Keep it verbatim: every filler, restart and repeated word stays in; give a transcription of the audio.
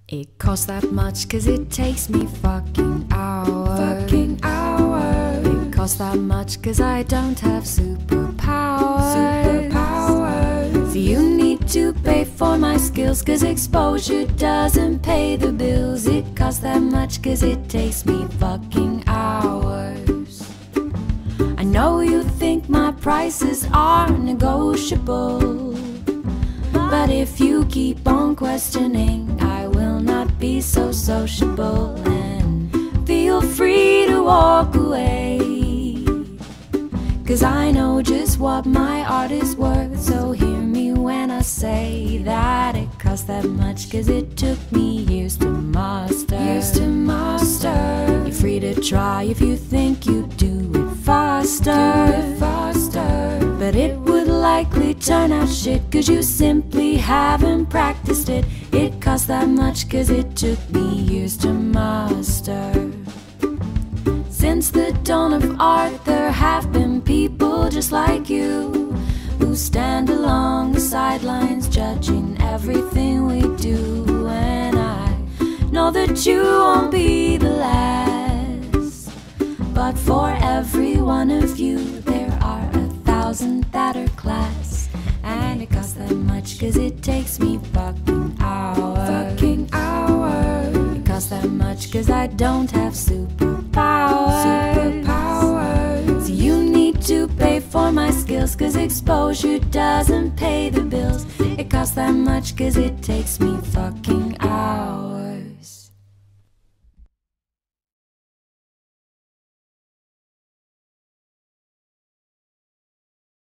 It costs that much cause it takes me fucking hours. Fucking hours. It costs that much cause I don't have superpowers. Superpowers. So you need to pay for my skills cause exposure doesn't pay the bills. It costs that much cause it takes me fucking hours. I know you think my prices are negotiable, but if you keep on questioning, I will not be so sociable. And feel free to walk away, cause I know just what my art is worth. So hear me when I say that it costs that much cause it took me years to master. Years to master. You're free to try if you think you do it faster. Do it faster. But it would likely turn out shit cause you simply haven't practiced it. It costs that much cause it took me years to master. Since the dawn of art there have been people just like you who stand along the sidelines judging everything we do. And I know that you won't be the last, but for every one of you there are a thousand that are class. And it costs that much cause it takes me fucking hours. Fucking hours. It costs that much cause I don't have superpowers. Superpowers. So you need to pay for my skills cause exposure doesn't pay the bills. It costs that much cause it takes me fucking hours.